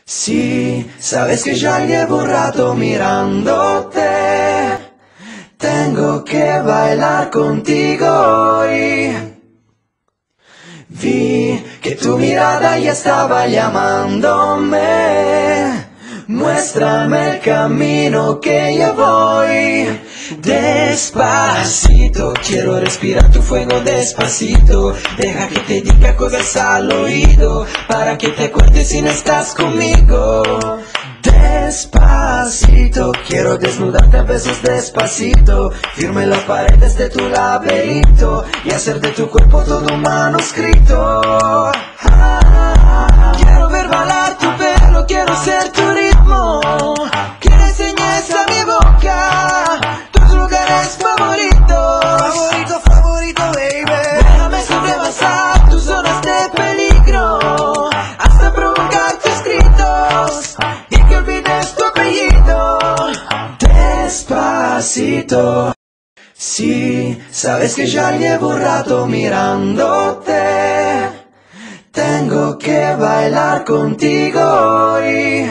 Sí, sabes que ya llevo un rato mirándote. Tengo que bailar contigo hoy. Vi que tu mirada ya estaba llamándome. Muéstrame el camino que yo voy. Despacito, quiero respirar tu fuego despacito. Deja que te diga cosas al oído, para que te acuerdes si no estás conmigo. Despacito, quiero desnudarte a besos despacito. Firme las paredes de tu laberinto y hacer de tu cuerpo todo un manuscrito. Quiero ver bailar tu pelo, quiero ser tu ritmo. Que le enseñes a mi boca tus lugares favoritos. Favorito, favorito, baby. Déjame sobrepasar tus zonas de peligro, hasta provocar tus gritos y que olvides tu apellido. Despacito. Sí, sabes que ya llevo un rato mirándote. Tengo que bailar contigo hoy.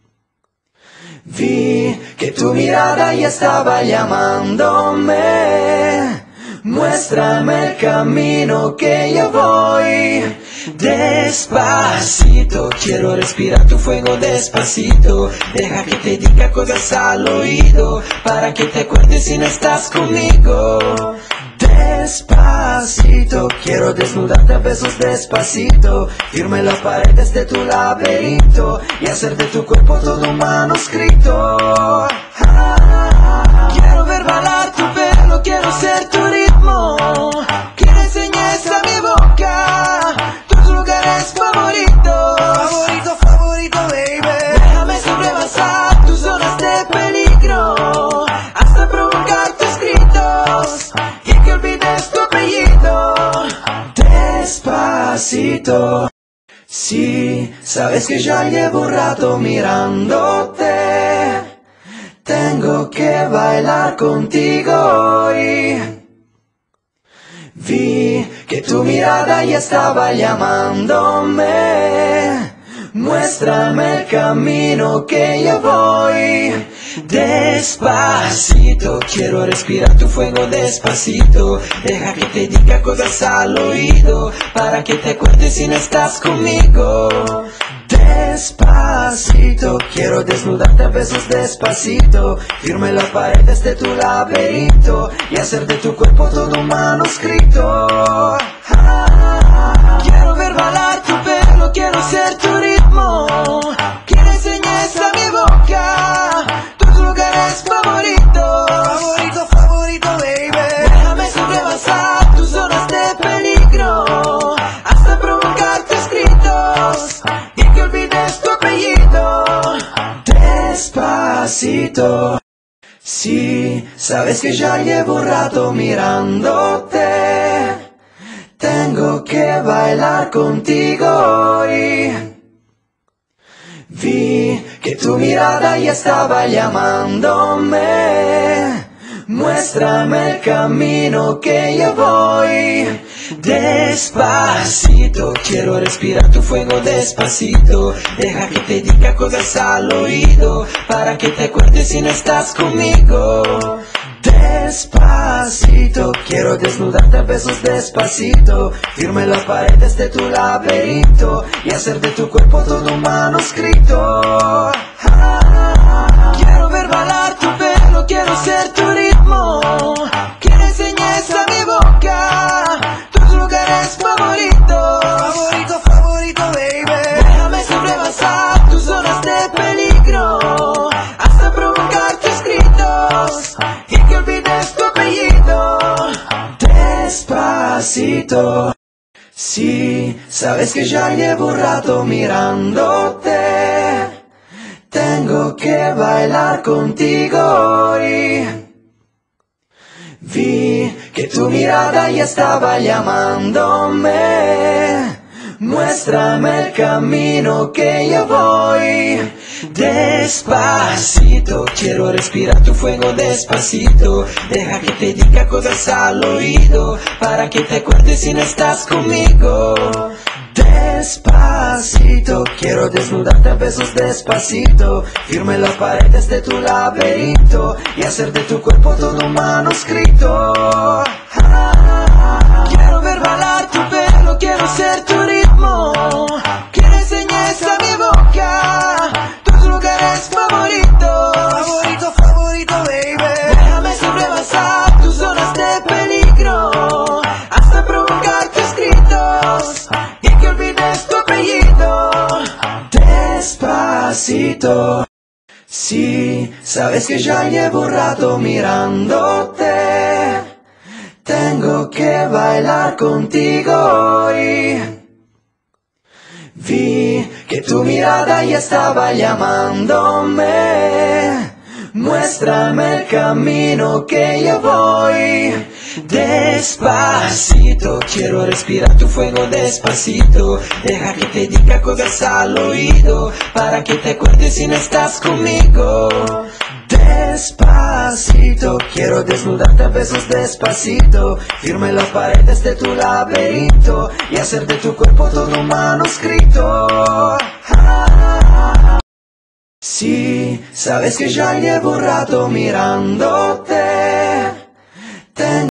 Vi que tu mirada ya estaba llamándome. Muéstrame el camino que yo voy. Despacito, quiero respirar tu fuego despacito. Deja que te diga cosas al oído, para que te acuerdes si no estás conmigo. Despacito, quiero desnudarte a besos despacito. Firme las paredes de tu laberinto y hacer de tu cuerpo todo un manuscrito. Quiero ver bailar tu pelo, quiero ser tu ritmo. Que le enseñes a mi boca tus lugares favoritos. Favorito, favorito, baby. Déjame sobrepasar tus zonas de peligro, hasta provocar tus gritos y que olvides tu apellido. Despacito. Sí, sabes que ya llevo un rato mirándote. Tengo que bailar contigo hoy. Vi que tu mirada ya estaba llamándome. Muéstrame el camino que yo voy. Despacito, quiero respirar tu fuego despacito. Deja que te diga cosas al oído, para que te acuerdes si no estás conmigo. Despacito, quiero desnudarte a besos despacito. Firme las paredes de tu laberinto y hacer de tu cuerpo todo un manuscrito. Quiero ver bailar tu pelo, quiero ser tu ritmo. Que le enseñes a mi boca tus lugares favoritos. Favorito, favorito, baby. Déjame sobrepasar tus zonas de peligro, hasta provocar tus gritos y que olvides tu apellido. Despacito. Sí, sabes que ya llevo un rato mirándote. Tengo que bailar contigo hoy. Vi que tu mirada ya estaba llamándome. Muéstrame el camino que yo voy. Despacito, quiero respirar tu fuego despacito. Deja que te diga cosas al oído, para que te acuerdes si no estás conmigo. Despacito, quiero desnudarte a besos despacito. Firme las paredes de tu laberinto y hacer de tu cuerpo todo un manuscrito. Quiero ver bailar tu pelo, quiero ser tu ritmo. Que le enseñes a mi boca tus lugares favoritos. Favorito, favorito, baby. Déjame sobrepasar tus zonas de peligro, hasta provocar tus gritos y que olvides tu apellido. Despacito. Sí, sabes que ya llevo un rato mirándote. Tengo que bailar contigo hoy. Vi que tu mirada ya estaba llamándome. Muéstrame el camino que yo voy. Despacito, quiero respirar tu fuego despacito. Deja que te diga cosas al oído, para que te acuerdes si no estás conmigo. Despacito, quiero desnudarte a besos despacito, firme las paredes de tu laberinto y hacer de tu cuerpo todo un manuscrito. Quiero ver bailar tu pelo, quiero ser tu ritmo, que le enseñes a mi boca tus lugares favoritos. Favorito, favorito, baby. Déjame sobrepasar tus zonas de peligro, hasta provocar tus gritos y que olvides tu apellido. Despacito, si sabes que ya llevo un rato mirándote, tengo que bailar contigo hoy. Vi que tu mirada ya estaba llamándome. Muéstrame el camino que yo voy. Despacito, quiero respirar tu fuego despacito. Deja que te diga cosas al oído, para que te acuerdes si no estás conmigo. Despacito, quiero desnudarte a besos despacito, firme las paredes de tu laberinto y hacer de tu cuerpo todo un manuscrito. Si sabes que ya llevo un rato mirándote,